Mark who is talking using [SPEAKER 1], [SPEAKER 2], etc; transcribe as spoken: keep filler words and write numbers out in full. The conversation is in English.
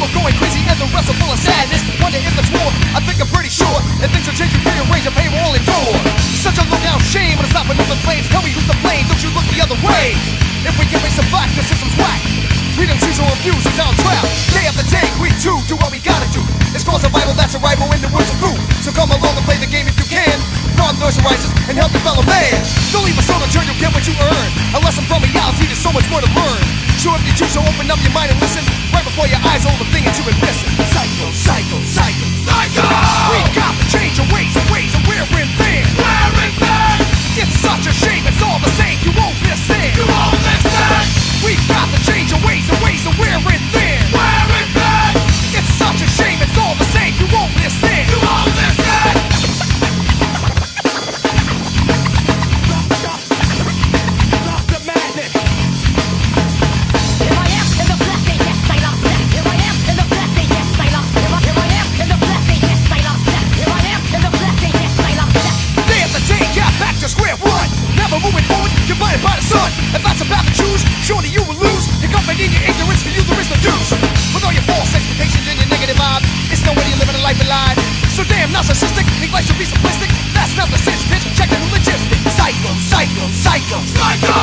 [SPEAKER 1] people going crazy and the rest are full of sadness. Wonder if it's war, I think I'm pretty sure. And things are changing, rearrange and pay we'll all endure. Such a look out shame when it's not another flames. Tell me who's to blame, don't you look the other way. If we can face the fact, the system's whack. We don't choose or refuse, it's our trap. Day after day, we too do what we gotta do. It's called survival, that's a rival in the words of group. So come along and play the game if you can. Guard those horizons and help your fellow man. Don't leave a soul until you get what you earn. A lesson from reality, there's so much more to learn. Sure, if you choose to open up your mind and listen, right before your eyes, all the things you've been missing. Cycle, cycle, cycle, cycle. We got to change our ways and ways, and we're in there. We're in there. It's such a shame, it's all the same. You won't listen. You won't listen. We got to change our ways and ways, and we're in there. We're in there. It's such a shame, it's all the same. You won't listen. You won't listen. Moving forward, you're blinded by the sun. If that's a path to choose, surely you will lose. Your company in your ignorance, for you there is no use. With all your false expectations and your negative vibe, it's no way you're living a life of lie. So damn narcissistic, think life should be simplistic. That's not the sense, bitch, check the logistics. Cycle, cycle, cycle, cycle.